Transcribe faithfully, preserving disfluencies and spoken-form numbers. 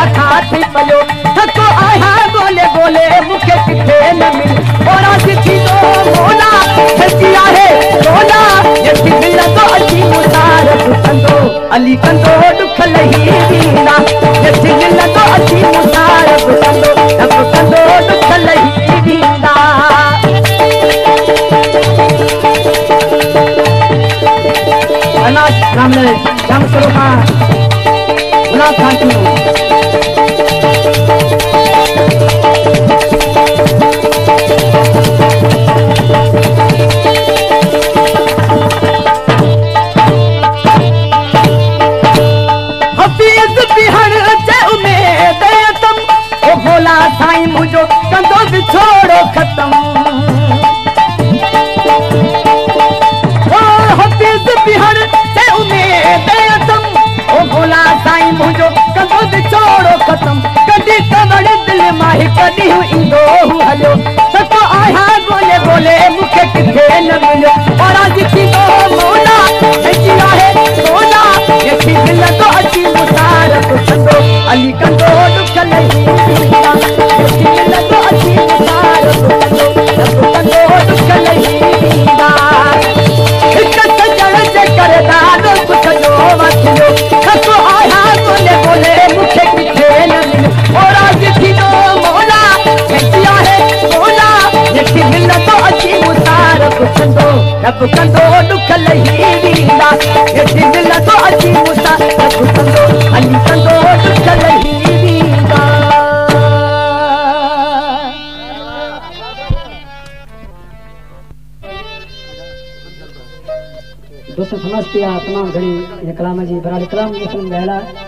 मथा थी पयो थको आया बोले बोले मुखे किथे न मिल और आज थी तो मोला सचिया है मोला ये दिल तो अची मुसारफ कंदो अली कंदो दुख लही दीना ये दिल तो अची मुसारफ कंदो रब कंदो दुख लही दीना अनाज रामले राम स्वरूपा गुलाब खान हफीज बिहण जे उमेद तुम ओ भोला साईं मुझो कंदो बिछोड़ो खत्म ओ हफीज बिहण जे उमेद तुम ओ भोला साईं मुझो कंदो बिछोड़ो खत्म कदी कवड़ दिल माही कदी इंदो हलो सको आया बोले बोले मुखे किथे न मिलो और आज थी तो मोला सचिया है मोला ये दिल तो अची मुसारफ कंदो अली कंदो दुख लही दीना ये दिल तो अची मुसारफ कंदो रब कंदो दुख लही दीना हिक सजण जे करदा दुख जो वथियो सको आया बोले बोले मुखे किथे न मिलो और आज थी तो मोला सचिया है मोला ये दिल तो अची मुसारफ कंदो रब कंदो दुख लही दीना ये दिल तो अची मुसारफ कंदो अली कंदो दुख लही दीना दोस्तों समझते हैं तमाम घड़ी कलाम जी बराबर कलाम मुस्लिम गहला